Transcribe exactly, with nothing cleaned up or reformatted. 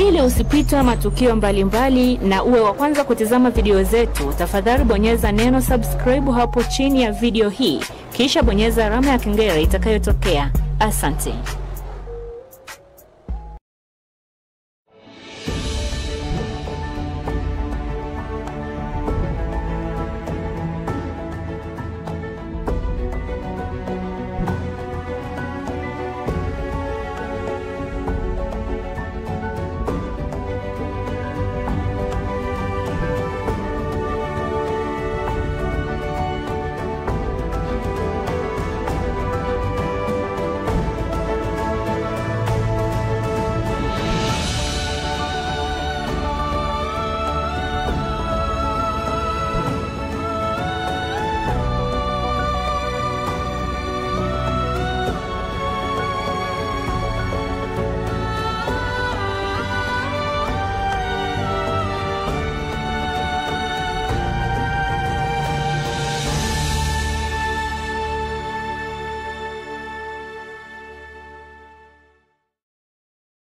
Ili usipitwe matukio mbalimbali na uwe wa kwanza kutazama video zetu, tafadhali bonyeza neno subscribe hapo chini ya video hii, kisha bonyeza alama ya kengele itakayotokea. Asante.